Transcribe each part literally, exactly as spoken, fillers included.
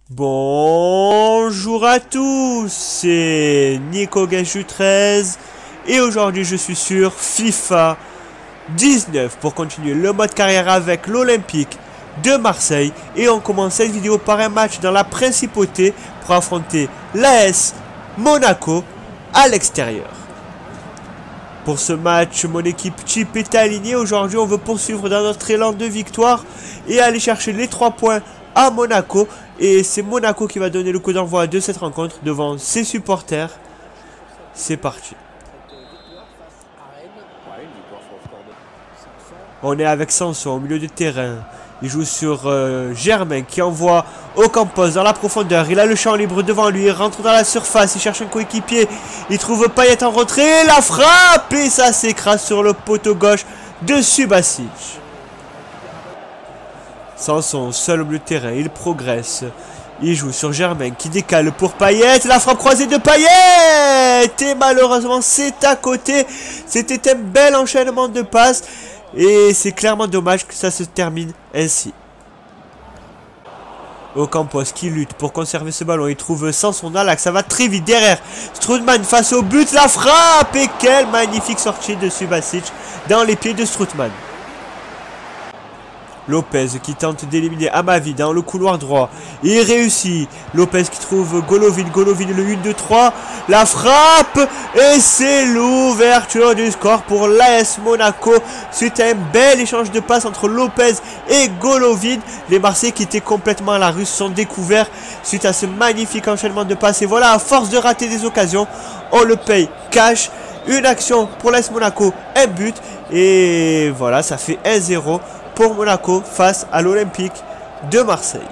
Bonjour à tous, c'est NicoGachu treize et aujourd'hui je suis sur FIFA dix-neuf pour continuer le mode carrière avec l'Olympique de Marseille. Et on commence cette vidéo par un match dans la principauté pour affronter l'A S Monaco à l'extérieur. Pour ce match, mon équipe type est alignée. Aujourd'hui, on veut poursuivre dans notre élan de victoire et aller chercher les trois points à Monaco. Et c'est Monaco qui va donner le coup d'envoi de cette rencontre devant ses supporters. C'est parti. On est avec Sanson au milieu de terrain. Il joue sur euh, Germain qui envoie Ocampos dans la profondeur. Il a le champ libre devant lui. Il rentre dans la surface. Il cherche un coéquipier. Il trouve Payet en retrait. La frappe et ça s'écrase sur le poteau gauche de Subasic. Sanson seul au milieu de terrain. Il progresse. Il joue sur Germain qui décale pour Payet. La frappe croisée de Payet. Et malheureusement c'est à côté. C'était un bel enchaînement de passes. Et c'est clairement dommage que ça se termine ainsi. Ocampos qui lutte pour conserver ce ballon. Il trouve Sanson dans l'axe. Ça va très vite derrière. Strootman face au but. La frappe. Et quelle magnifique sortie de Subasic dans les pieds de Strootman. Lopez qui tente d'éliminer Amavi dans le couloir droit. Il réussit. Lopez qui trouve Golovin. Golovin le un deux trois. La frappe. Et c'est l'ouverture du score pour l'A S Monaco. Suite à un bel échange de passes entre Lopez et Golovin. Les Marseillais qui étaient complètement à la rue sont découverts suite à ce magnifique enchaînement de passes. Et voilà, à force de rater des occasions, on le paye cash. Une action pour l'A S Monaco, un but. Et voilà, ça fait un zéro. Pour Monaco face à l'Olympique de Marseille.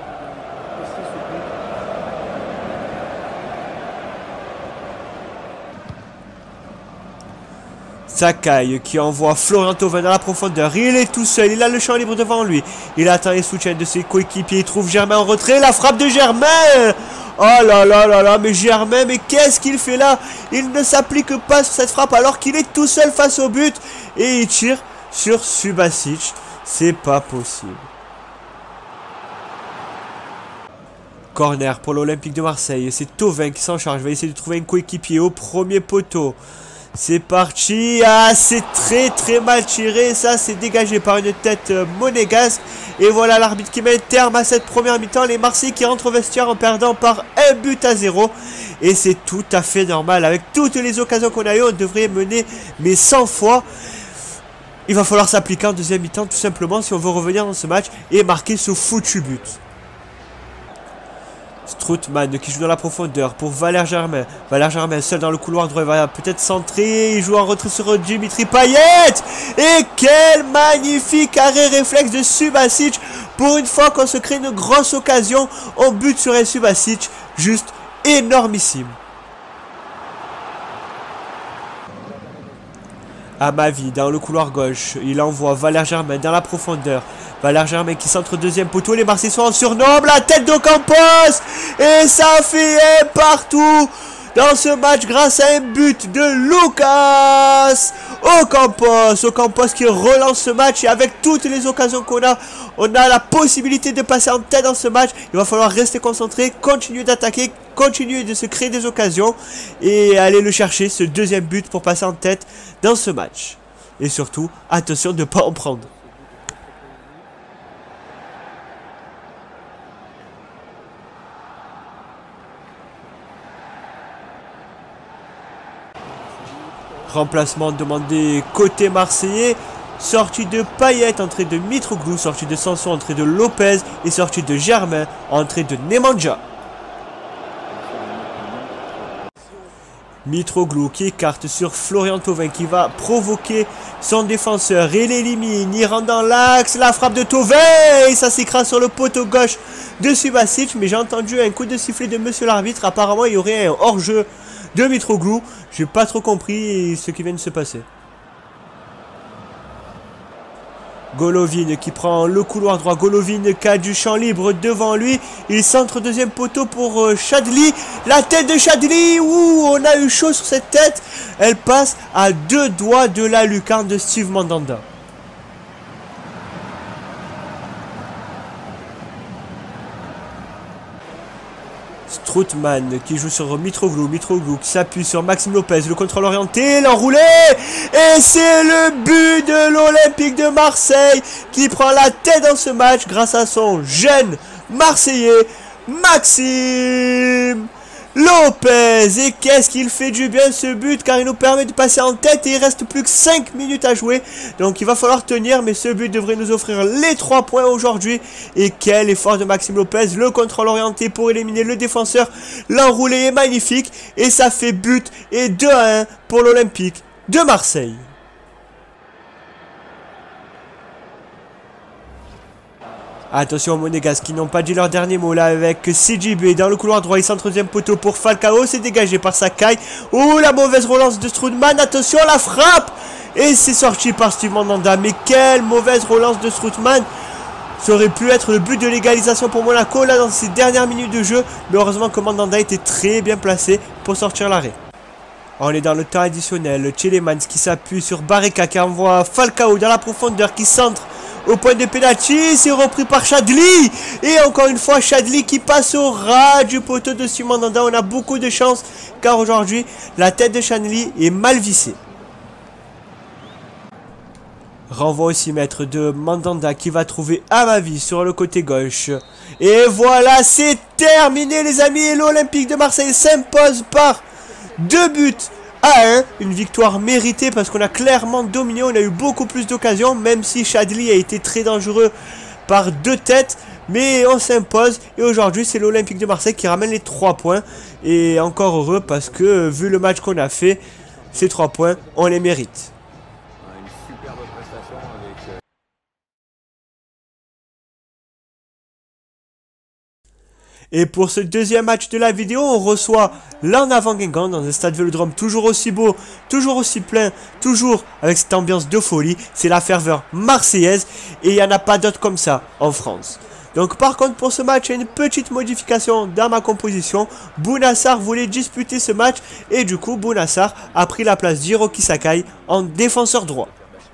Sakai qui envoie Florian Thauvin dans la profondeur. Il est tout seul, il a le champ libre devant lui. Il attend les soutiens de ses coéquipiers. Il trouve Germain en retrait. La frappe de Germain. Oh là là là là, mais Germain, mais qu'est-ce qu'il fait là? Il ne s'applique pas sur cette frappe alors qu'il est tout seul face au but. Et il tire sur Subasic. C'est pas possible. Corner pour l'Olympique de Marseille. C'est Thauvin qui s'en charge. Il va essayer de trouver un coéquipier au premier poteau. C'est parti. Ah, c'est très très mal tiré. Ça, c'est dégagé par une tête euh, monégasque. Et voilà l'arbitre qui met un terme à cette première mi-temps. Les Marseillais qui rentrent au vestiaire en perdant par un but à zéro. Et c'est tout à fait normal. Avec toutes les occasions qu'on a eues, on devrait mener mais cent fois. Il va falloir s'appliquer en deuxième mi-temps tout simplement si on veut revenir dans ce match et marquer ce foutu but. Strootman qui joue dans la profondeur pour Valère Germain. Valère Germain seul dans le couloir droit, il va peut-être centrer. Il joue en retrait sur Dimitri Payet. Et quel magnifique arrêt réflexe de Subasic. Pour une fois qu'on se crée une grosse occasion, on bute sur un Subasic. Juste énormissime. Amavi dans le couloir gauche, il envoie Valère Germain dans la profondeur. Valère Germain qui centre deuxième poteau. Les Marseillais sont en surnombre. La tête d'Ocampos. Et ça fait un partout dans ce match grâce à un but de Lucas Ocampos. Ocampos qui relance ce match. Et avec toutes les occasions qu'on a, on a la possibilité de passer en tête dans ce match. Il va falloir rester concentré, continuer d'attaquer, continuer de se créer des occasions et aller le chercher, ce deuxième but pour passer en tête dans ce match. Et surtout, attention de ne pas en prendre. Remplacement demandé côté marseillais. Sortie de Payet, entrée de Mitroglou, sortie de Sanson, entrée de Lopez et sortie de Germain, entrée de Nemanja. Mitroglou qui écarte sur Florian Thauvin qui va provoquer son défenseur. Il l'élimine, il rentre dans l'axe, la frappe de Thauvin et ça s'écrase sur le poteau gauche de Subasic. Mais j'ai entendu un coup de sifflet de monsieur l'arbitre. Apparemment il y aurait un hors-jeu de Mitroglou. J'ai pas trop compris ce qui vient de se passer. Golovin qui prend le couloir droit. Golovin qui a du champ libre devant lui. Il centre deuxième poteau pour euh, Chadli. La tête de Chadli. Ouh, on a eu chaud sur cette tête. Elle passe à deux doigts de la lucarne de Steve Mandanda. Strootman qui joue sur Mitroglou. Mitroglou qui s'appuie sur Maxime Lopez. Le contrôle orienté, l'enroulé. Et c'est le but de l'Olympique de Marseille qui prend la tête dans ce match grâce à son jeune Marseillais Maxime Lopez. Et qu'est-ce qu'il fait du bien ce but, car il nous permet de passer en tête et il reste plus que cinq minutes à jouer. Donc il va falloir tenir, mais ce but devrait nous offrir les trois points aujourd'hui. Et quel effort de Maxime Lopez, le contrôle orienté pour éliminer le défenseur. L'enroulé est magnifique et ça fait but et deux à un pour l'Olympique de Marseille. Attention aux Monégasques qui n'ont pas dit leur dernier mot là avec C J B dans le couloir droit. Il centre deuxième poteau pour Falcao. C'est dégagé par Sakai. Oh, la mauvaise relance de Strootman. Attention, la frappe. Et c'est sorti par Steve Mandanda. Mais quelle mauvaise relance de Strootman. Ça aurait pu être le but de l'égalisation pour Monaco là dans ces dernières minutes de jeu. Mais heureusement que Mandanda était très bien placé pour sortir l'arrêt. On est dans le temps additionnel. Tielemans qui s'appuie sur Barreca qui envoie Falcao dans la profondeur, qui centre au point de pénalty. C'est repris par Chadli. Et encore une fois Chadli qui passe au ras du poteau de Steve Mandanda. On a beaucoup de chance car aujourd'hui la tête de Chadli est mal vissée. Renvoi au six mètres de Mandanda qui va trouver Amavi sur le côté gauche. Et voilà, c'est terminé les amis. Et l'Olympique de Marseille s'impose par deux buts à un. Une victoire méritée parce qu'on a clairement dominé. On a eu beaucoup plus d'occasions, même si Chadli a été très dangereux par deux têtes. Mais on s'impose et aujourd'hui c'est l'Olympique de Marseille qui ramène les trois points. Et encore heureux parce que vu le match qu'on a fait, ces trois points on les mérite. Et pour ce deuxième match de la vidéo, on reçoit l'En Avant Guingamp dans un stade Vélodrome toujours aussi beau, toujours aussi plein, toujours avec cette ambiance de folie. C'est la ferveur marseillaise et il n'y en a pas d'autre comme ça en France. Donc par contre pour ce match, il y a une petite modification dans ma composition. Bounassar voulait disputer ce match et du coup Bounassar a pris la place d'Hiroki Sakai en défenseur droit.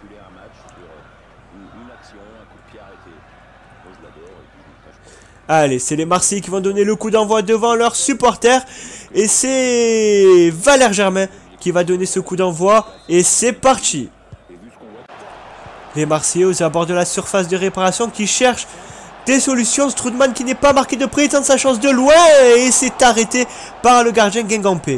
Allez, c'est les Marseillais qui vont donner le coup d'envoi devant leurs supporters. Et c'est Valère Germain qui va donner ce coup d'envoi. Et c'est parti. Les Marseillais aux abords de la surface de réparation qui cherchent des solutions. Strootman qui n'est pas marqué de près, il tente sa chance de loin. Et c'est arrêté par le gardien Guingampais.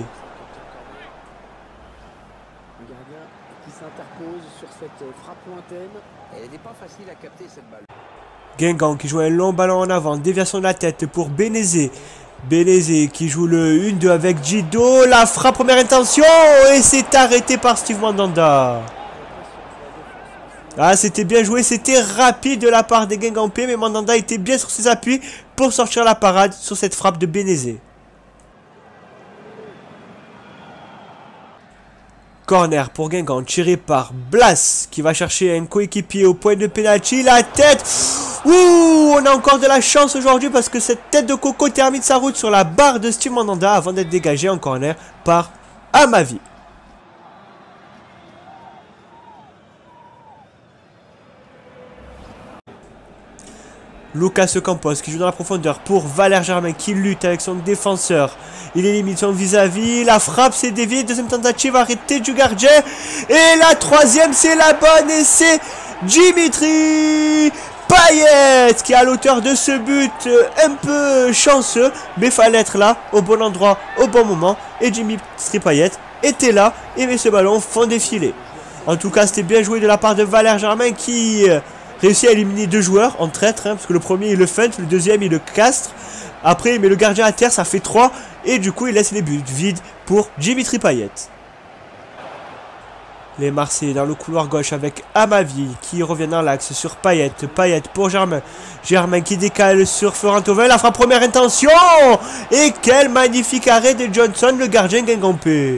Le gardien qui s'interpose sur cette frappe lointaine. Elle n'est pas facile à capter cette balle. Guingamp qui joue un long ballon en avant, déviation de la tête pour Bénézé. Bénézé qui joue le un deux avec Gido, la frappe première intention et c'est arrêté par Steve Mandanda. Ah, c'était bien joué, c'était rapide de la part des Guingampais, mais Mandanda était bien sur ses appuis pour sortir la parade sur cette frappe de Bénézé. Corner pour Guingamp, tiré par Blas qui va chercher un coéquipier au point de pénalty. La tête. Ouh, on a encore de la chance aujourd'hui parce que cette tête de coco termine sa route sur la barre de Steve Mandanda avant d'être dégagé en corner par Amavi. Lucas Campos qui joue dans la profondeur pour Valère Germain qui lutte avec son défenseur. Il élimine son vis-à-vis. La frappe s'est déviée. Deuxième tentative arrêtée du gardien. Et la troisième c'est la bonne et c'est Dimitri Payet qui est à l'auteur de ce but un peu chanceux. Mais fallait être là au bon endroit au bon moment. Et Dimitri Payet était là et met ce ballon au fond des filets. En tout cas c'était bien joué de la part de Valère Germain qui réussit à éliminer deux joueurs en traître, hein, parce que le premier il le feinte, le deuxième il le castre. Après il met le gardien à terre, ça fait trois. Et du coup il laisse les buts vides pour Dimitri Payet. Les Marseillais dans le couloir gauche avec Amavi qui revient dans l'axe sur Payet. Payet pour Germain. Germain qui décale sur Florent Thauvin. La frappe première intention. Et quel magnifique arrêt de Johnson, le gardien guingampais.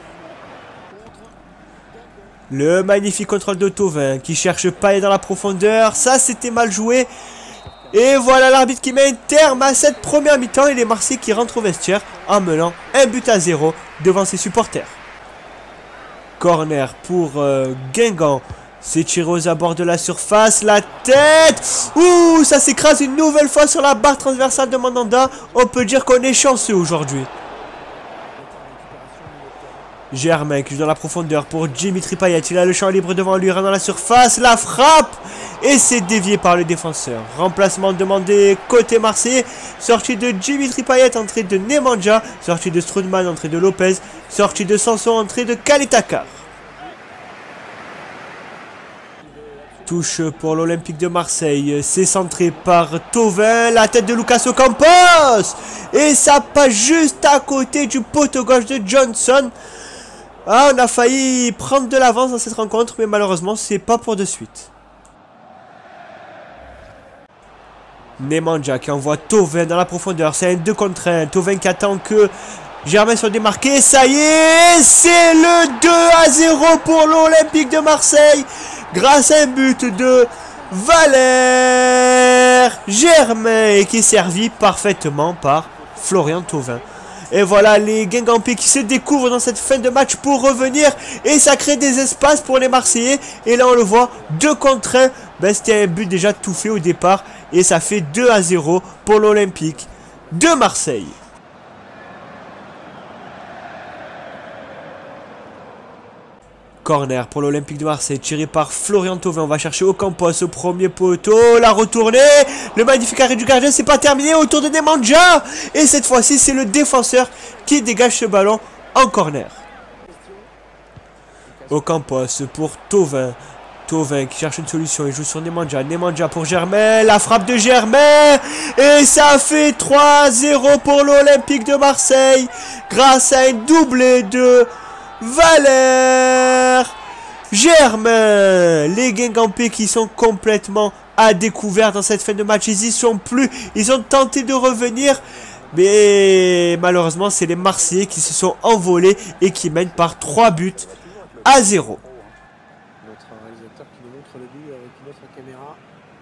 Le magnifique contrôle de Thauvin qui cherche Payet dans la profondeur. Ça, c'était mal joué. Et voilà l'arbitre qui met un terme à cette première mi-temps. Et les Marseillais qui rentrent au vestiaire en menant un but à zéro devant ses supporters. Corner pour euh, Guingamp C'est tiré aux abords de la surface. La tête. Ouh, ça s'écrase une nouvelle fois sur la barre transversale de Mandanda. On peut dire qu'on est chanceux aujourd'hui. Germain qui joue dans la profondeur pour Dimitri Payet. Il a le champ libre devant lui, rentre dans la surface. La frappe. Et c'est dévié par le défenseur. Remplacement demandé côté Marseillais. Sortie de Dimitri Payet, entrée de Nemanja. Sortie de Strootman, entrée de Lopez. Sortie de Sanson, entrée de Kalitakar. Touche pour l'Olympique de Marseille. C'est centré par Thauvin. La tête de Lucas Ocampos. Et ça passe juste à côté du poteau gauche de Johnson. Ah, on a failli prendre de l'avance dans cette rencontre, mais malheureusement, c'est pas pour de suite. Nemanja qui envoie Thauvin dans la profondeur. C'est un deux contre un. Thauvin qui attend que Germain soit démarqué. Ça y est, c'est le deux à zéro pour l'Olympique de Marseille. Grâce à un but de Valère Germain qui est servi parfaitement par Florian Thauvin. Et voilà les Guingampais qui se découvrent dans cette fin de match pour revenir. Et ça crée des espaces pour les Marseillais. Et là on le voit, deux contre un. Ben, c'était un but déjà tout fait au départ. Et ça fait deux à zéro pour l'Olympique de Marseille. Corner pour l'Olympique de Marseille, tiré par Florian Thauvin. On va chercher Ocampos au premier poteau. La retournée. Le magnifique arrêt du gardien, c'est pas terminé. Autour de Nemanja. Et cette fois-ci, c'est le défenseur qui dégage ce ballon en corner. Ocampos pour Thauvin. Thauvin qui cherche une solution. Il joue sur Nemanja. Nemanja pour Germain. La frappe de Germain. Et ça fait trois à zéro pour l'Olympique de Marseille. Grâce à un doublé de Valère Germain. Les Guingampais qui sont complètement à découvert dans cette fin de match. Ils y sont plus. Ils ont tenté de revenir. Mais malheureusement, c'est les Marseillais qui se sont envolés et qui mènent par trois buts à zéro. Notre réalisateur qui nous montre le but avec une autre caméra.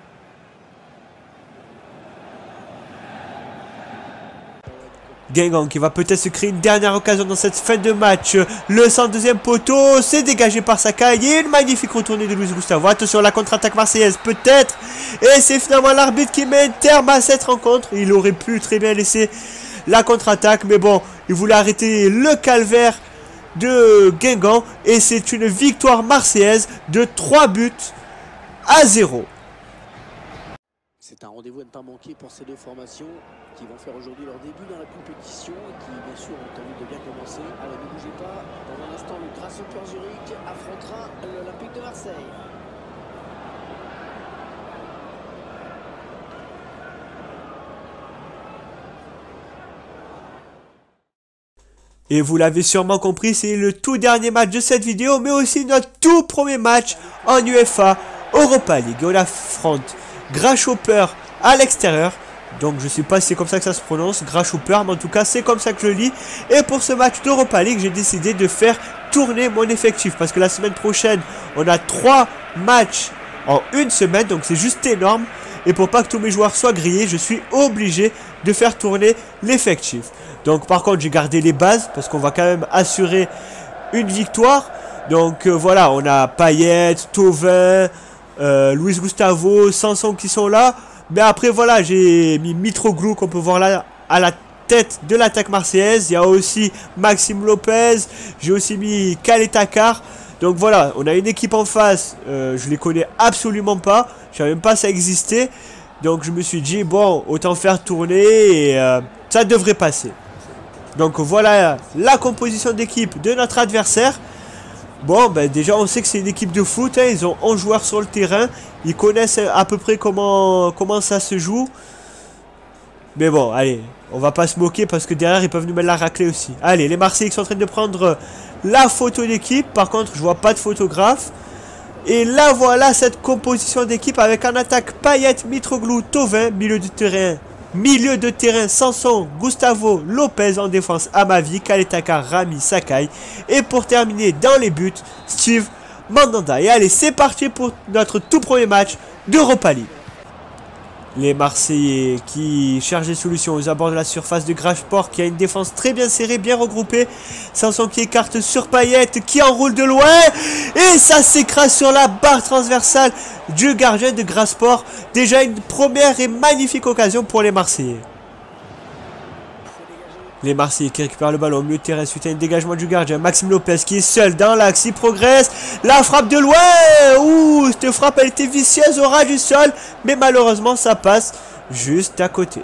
Guingamp qui va peut-être se créer une dernière occasion dans cette fin de match. Le cent deuxième poteau, c'est dégagé par Sakai. Et une magnifique retournée de Luis Gustavo. Attention, la contre-attaque marseillaise peut-être. Et c'est finalement l'arbitre qui met un terme à cette rencontre. Il aurait pu très bien laisser la contre-attaque. Mais bon, il voulait arrêter le calvaire de Guingamp. Et c'est une victoire marseillaise de trois buts à zéro. C'est un rendez-vous à ne pas manquer pour ces deux formations qui vont faire aujourd'hui leur début dans la compétition et qui bien sûr ont envie de bien commencer. Alors ne bougez pas, dans un instant le Grasshopper Zurich affrontera l'Olympique de Marseille. Et vous l'avez sûrement compris, c'est le tout dernier match de cette vidéo, mais aussi notre tout premier match en UEFA Europa League. On affronte Grasshopper à l'extérieur. Donc je sais pas si c'est comme ça que ça se prononce, Grasshopper, mais en tout cas c'est comme ça que je le lis. Et pour ce match d'Europa League, j'ai décidé de faire tourner mon effectif. Parce que la semaine prochaine, on a trois matchs en une semaine, donc c'est juste énorme. Et pour pas que tous mes joueurs soient grillés, je suis obligé de faire tourner l'effectif. Donc par contre, j'ai gardé les bases, parce qu'on va quand même assurer une victoire. Donc euh, voilà, on a Payet, Thauvin, euh, Luis Gustavo, Sanson qui sont là. Mais après voilà, j'ai mis Mitroglou qu'on peut voir là à la tête de l'attaque marseillaise. Il y a aussi Maxime Lopez. J'ai aussi mis Kalitakar. Donc voilà, on a une équipe en face. Euh, je les connais absolument pas. Je savais même pas ça existait. Donc je me suis dit bon, autant faire tourner et euh, ça devrait passer. Donc voilà la composition d'équipe de notre adversaire. Bon, ben déjà on sait que c'est une équipe de foot, hein. Ils ont onze joueurs sur le terrain. Ils connaissent à peu près comment, comment ça se joue. Mais bon, allez, on va pas se moquer parce que derrière ils peuvent nous mettre la raclée aussi. Allez, les Marseillais qui sont en train de prendre la photo d'équipe. Par contre, je vois pas de photographe. Et là voilà cette composition d'équipe avec en attaque Payet, Mitroglou, Thauvin, milieu de terrain. Milieu de terrain, Sanson, Gustavo, Lopez en défense, Amavi, Kalitakar, Rami, Sakai. Et pour terminer dans les buts, Steve Mandanda. Et allez, c'est parti pour notre tout premier match d'Europa League. Les Marseillais qui cherchent des solutions aux abords de la surface de Grasport, qui a une défense très bien serrée, bien regroupée. Sanson qui écarte sur Payet, qui enroule de loin. Et ça s'écrase sur la barre transversale du gardien de Grasport. Déjà une première et magnifique occasion pour les Marseillais. Les Marseillais qui récupèrent le ballon au milieu de terrain suite à un dégagement du gardien. Maxime Lopez qui est seul dans l'axe, il progresse. La frappe de loin. Ouh, cette frappe elle était vicieuse au ras du sol. Mais malheureusement ça passe juste à côté.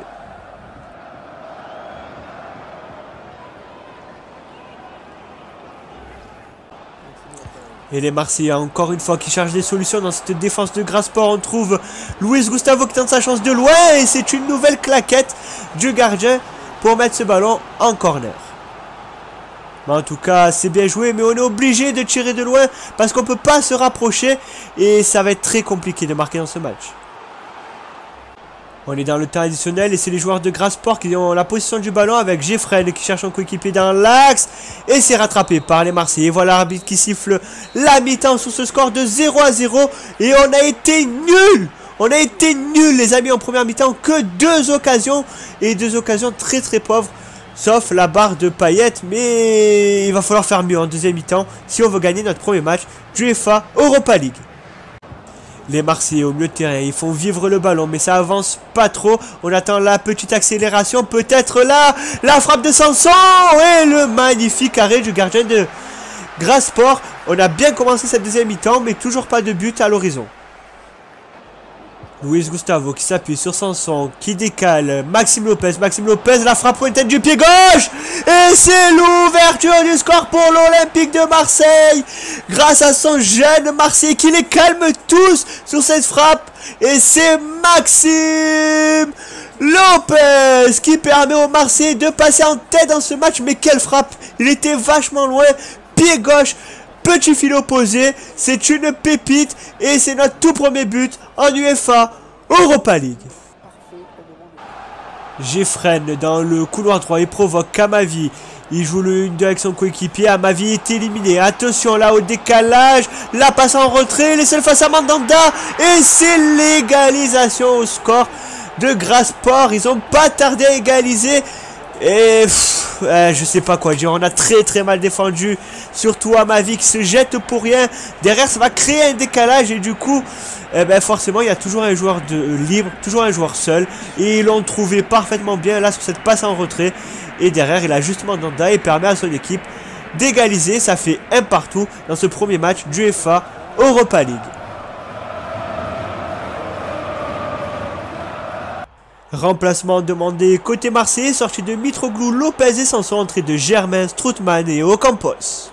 Et les Marseillais encore une fois qui cherchent des solutions dans cette défense de Grasport. On trouve Luis Gustavo qui tente sa chance de loin. Et c'est une nouvelle claquette du gardien pour mettre ce ballon en corner. Mais en tout cas, c'est bien joué, mais on est obligé de tirer de loin parce qu'on ne peut pas se rapprocher et ça va être très compliqué de marquer dans ce match. On est dans le temps additionnel et c'est les joueurs de Grasport qui ont la possession du ballon avec Jeffren qui cherche un coéquipier dans l'axe et c'est rattrapé par les Marseillais. Voilà l'arbitre qui siffle la mi-temps sur ce score de zéro à zéro et on a été nuls. On a été nuls les amis en première mi-temps, que deux occasions et deux occasions très très pauvres, sauf la barre de Payet, mais il va falloir faire mieux en deuxième mi-temps si on veut gagner notre premier match d'UEFA Europa League. Les Marseillais au milieu de terrain, ils font vivre le ballon, mais ça avance pas trop. On attend la petite accélération, peut-être là, la frappe de Sanson et le magnifique arrêt du gardien de Grasport. On a bien commencé cette deuxième mi-temps, mais toujours pas de but à l'horizon. Luis Gustavo qui s'appuie sur Sanson, qui décale Maxime Lopez, Maxime Lopez, la frappe pointée du pied gauche et c'est l'ouverture du score pour l'Olympique de Marseille grâce à son jeune Marseillais qui les calme tous sur cette frappe et c'est Maxime Lopez qui permet aux Marseillais de passer en tête dans ce match. Mais quelle frappe, il était vachement loin, pied gauche. Petit fil opposé, c'est une pépite et c'est notre tout premier but en UEFA Europa League. Jeffren dans le couloir droit, il provoque Kamavi. Il joue le un deux avec son coéquipier. Amavi est éliminé. Attention là au décalage. La passe en retrait. Il est seul face à Mandanda. Et c'est l'égalisation au score de Grasport. Ils n'ont pas tardé à égaliser. Et pff, euh, je sais pas quoi dire, on a très très mal défendu, surtout Amavi qui se jette pour rien. Derrière ça va créer un décalage et du coup eh ben, forcément il y a toujours un joueur de libre, toujours un joueur seul. Et ils l'ont trouvé parfaitement bien là sur cette passe en retrait. Et derrière il a justement Mandanda et permet à son équipe d'égaliser. Ça fait un partout dans ce premier match d'UEFA Europa League. Remplacement demandé côté Marseille, sortie de Mitroglou, Lopez et Sanson, entrée de Germain, Strootman et Ocampos.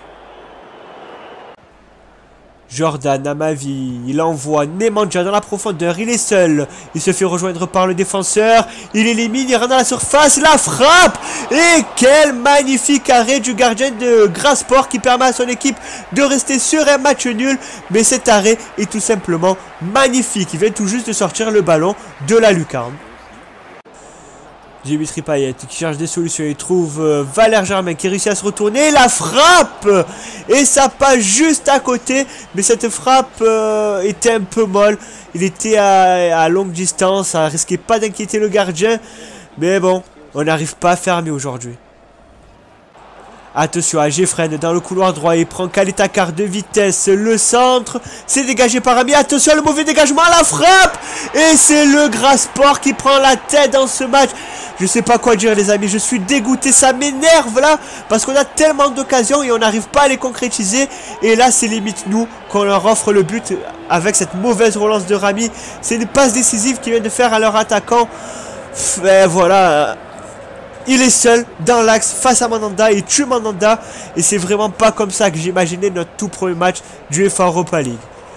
Jordan Amavi, il envoie Nemanja dans la profondeur, il est seul, il se fait rejoindre par le défenseur, il élimine, il rentre dans la surface, la frappe, et quel magnifique arrêt du gardien de Grasport qui permet à son équipe de rester sur un match nul, mais cet arrêt est tout simplement magnifique, il vient tout juste de sortir le ballon de la lucarne. Dimitri Payet qui cherche des solutions, il trouve euh, Valère Germain qui réussit à se retourner, la frappe et ça passe juste à côté, mais cette frappe euh, était un peu molle, il était à, à longue distance, ça risquait pas d'inquiéter le gardien, mais bon, on n'arrive pas à faire mieux aujourd'hui. Attention à Jeffren dans le couloir droit, il prend Kaletakar de vitesse, le centre, c'est dégagé par Ami, attention le mauvais dégagement, la frappe, et c'est le Grasport qui prend la tête dans ce match. Je sais pas quoi dire les amis, je suis dégoûté, ça m'énerve là, parce qu'on a tellement d'occasions et on n'arrive pas à les concrétiser, et là c'est limite nous qu'on leur offre le but avec cette mauvaise relance de Rami, c'est une passe décisive qu'ils viennent de faire à leur attaquant, et voilà... Il est seul dans l'axe face à Mandanda, il tue Mandanda et c'est vraiment pas comme ça que j'imaginais notre tout premier match du UEFA Europa League.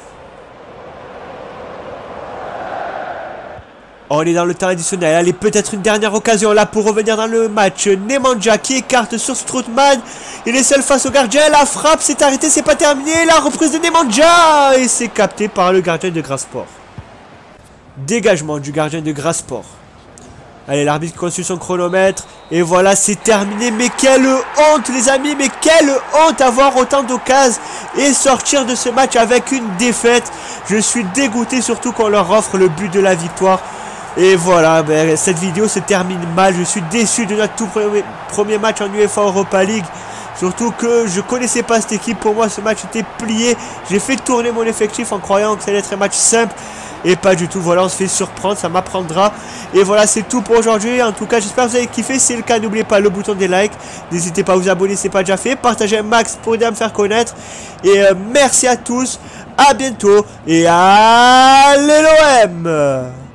On est dans le temps additionnel, allez peut-être une dernière occasion là pour revenir dans le match. Nemanja qui écarte sur Strootman, il est seul face au gardien, la frappe s'est arrêtée, c'est pas terminé, la reprise de Nemanja et c'est capté par le gardien de Grasport. Dégagement du gardien de Grasport. Allez, l'arbitre consulte son chronomètre. Et voilà, c'est terminé. Mais quelle honte, les amis. Mais quelle honte avoir autant d'occasions et sortir de ce match avec une défaite. Je suis dégoûté, surtout qu'on leur offre le but de la victoire. Et voilà, ben, cette vidéo se termine mal. Je suis déçu de notre tout premier, premier match en UEFA Europa League. Surtout que je connaissais pas cette équipe. Pour moi, ce match était plié. J'ai fait tourner mon effectif en croyant que ça allait être un match simple. Et pas du tout. Voilà, on se fait surprendre. Ça m'apprendra. Et voilà, c'est tout pour aujourd'hui. En tout cas, j'espère que vous avez kiffé. Si c'est le cas, n'oubliez pas le bouton des likes. N'hésitez pas à vous abonner si ce n'est pas déjà fait. Partagez un max pour aider à me faire connaître. Et euh, merci à tous. À bientôt. Et allez l'O M!